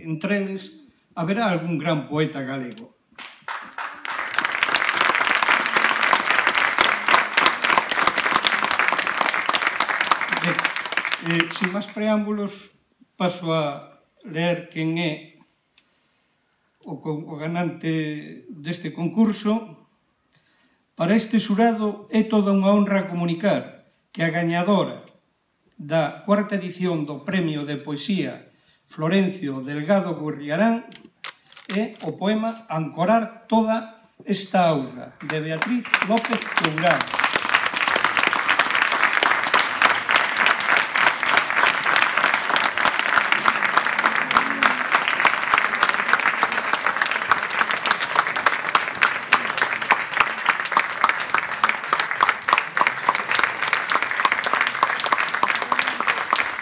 entre eles haberá algún gran poeta galego. Sin máis preámbulos, paso a ler quen é o ganante deste concurso. Para este xurado é toda unha honra comunicar que a gañadora da cuarta edición do Premio de Poesía Florencio Delgado Gurriarán é o poema Ancorar toda esta auga, de Beatriz López Tourán.